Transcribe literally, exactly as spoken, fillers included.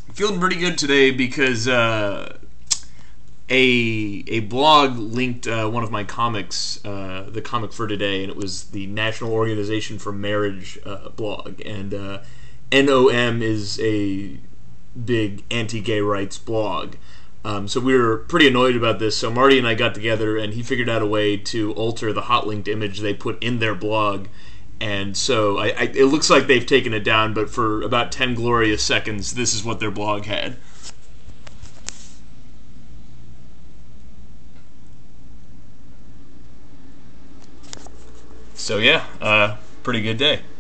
Feeling pretty good today because uh, a a blog linked uh, one of my comics, uh, the comic for today, and it was the National Organization for Marriage uh, blog, and uh, N O M is a big anti-gay rights blog. Um, so we were pretty annoyed about this, so Marty and I got together, and he figured out a way to alter the hot-linked image they put in their blog. And so I, I, it looks like they've taken it down, but for about ten glorious seconds, this is what their blog had. So yeah, uh, pretty good day.